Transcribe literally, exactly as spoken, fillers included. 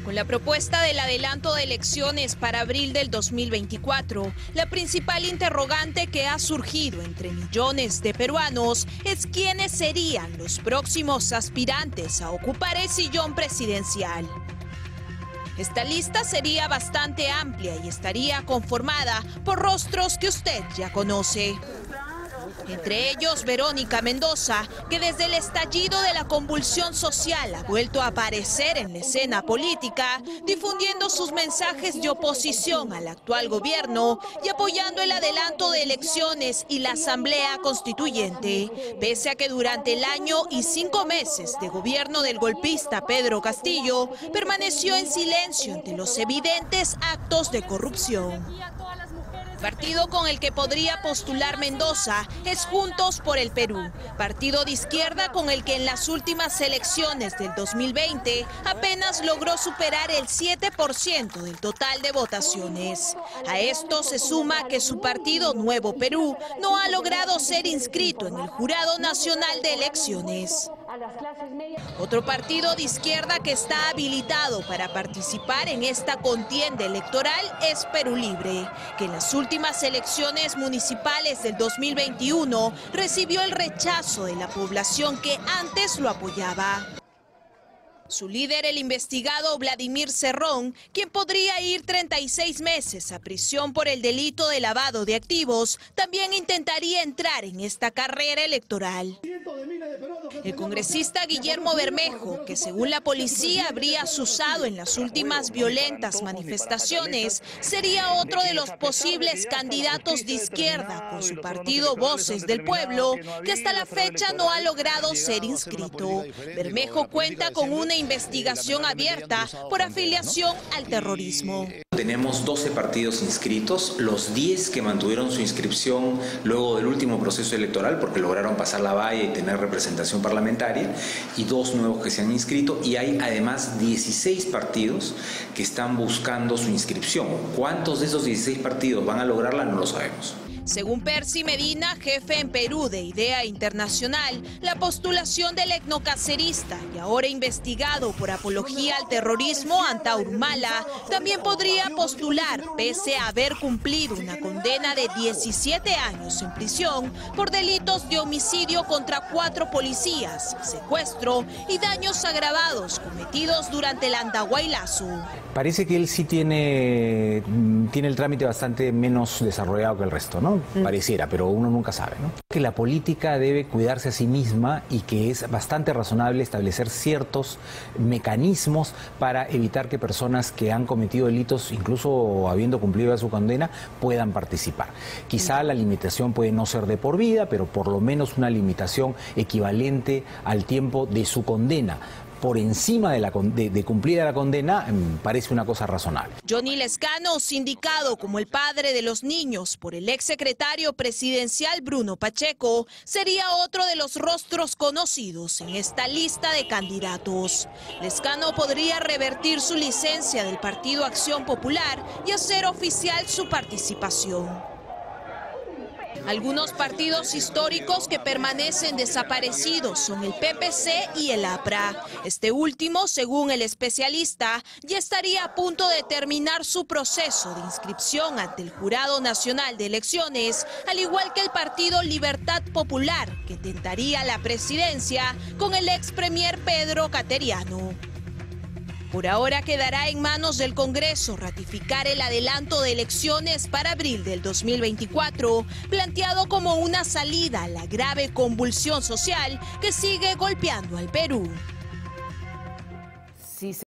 Con la propuesta del adelanto de elecciones para abril del dos mil veinticuatro, la principal interrogante que ha surgido entre millones de peruanos es quiénes serían los próximos aspirantes a ocupar el sillón presidencial. Esta lista sería bastante amplia y estaría conformada por rostros que usted ya conoce. Entre ellos, Verónica Mendoza, que desde el estallido de la convulsión social ha vuelto a aparecer en la escena política, difundiendo sus mensajes de oposición al actual gobierno y apoyando el adelanto de elecciones y la Asamblea Constituyente, pese a que durante el año y cinco meses de gobierno del golpista Pedro Castillo, permaneció en silencio ante los evidentes actos de corrupción. El partido con el que podría postular Mendoza es Juntos por el Perú, partido de izquierda con el que en las últimas elecciones del dos mil veinte apenas logró superar el siete por ciento del total de votaciones. A esto se suma que su partido Nuevo Perú no ha logrado ser inscrito en el Jurado Nacional de Elecciones. Otro partido de izquierda que está habilitado para participar en esta contienda electoral es Perú Libre, que en las últimas elecciones municipales del dos mil veintiuno recibió el rechazo de la población que antes lo apoyaba. Su líder, el investigado Vladimir Cerrón, quien podría ir treinta y seis meses a prisión por el delito de lavado de activos, también intentaría entrar en esta carrera electoral. El congresista Guillermo Bermejo, que según la policía habría azuzado en las últimas violentas manifestaciones, sería otro de los posibles candidatos de izquierda con su partido Voces del Pueblo, que hasta la fecha no ha logrado ser inscrito. Bermejo cuenta con una investigación abierta por afiliación al terrorismo. Tenemos doce partidos inscritos, los diez que mantuvieron su inscripción luego del último proceso electoral porque lograron pasar la valla y tener representación parlamentaria, y dos nuevos que se han inscrito, y hay además dieciséis partidos que están buscando su inscripción. ¿Cuántos de esos dieciséis partidos van a lograrla? No lo sabemos. Según Percy Medina, jefe en Perú de Idea Internacional, la postulación del etnocacerista y ahora investigado por apología al terrorismo Antaur Humala también podría postular pese a haber cumplido una condena de diecisiete años en prisión por delitos de homicidio contra cuatro policías, secuestro y daños agravados cometidos durante el Andahuaylazo. Parece que él sí tiene, tiene el trámite bastante menos desarrollado que el resto, ¿no? Mm. Pareciera, pero uno nunca sabe, ¿no? Que la política debe cuidarse a sí misma y que es bastante razonable establecer ciertos mecanismos para evitar que personas que han cometido delitos, incluso habiendo cumplido su condena, puedan participar. Quizá la limitación puede no ser de por vida, pero por lo menos una limitación equivalente al tiempo de su condena. Por encima de, la, de, de cumplida la condena, me parece una cosa razonable. Johnny Lescano, sindicado como el padre de los niños por el exsecretario presidencial Bruno Pacheco, sería otro de los rostros conocidos en esta lista de candidatos. Lescano podría revertir su licencia del Partido Acción Popular y hacer oficial su participación. Algunos partidos históricos que permanecen desaparecidos son el P P C y el A P R A. Este último, según el especialista, ya estaría a punto de terminar su proceso de inscripción ante el Jurado Nacional de Elecciones, al igual que el partido Libertad Popular, que tentaría la presidencia con el ex premier Pedro Cateriano. Por ahora quedará en manos del Congreso ratificar el adelanto de elecciones para abril del dos mil veinticuatro, planteado como una salida a la grave convulsión social que sigue golpeando al Perú.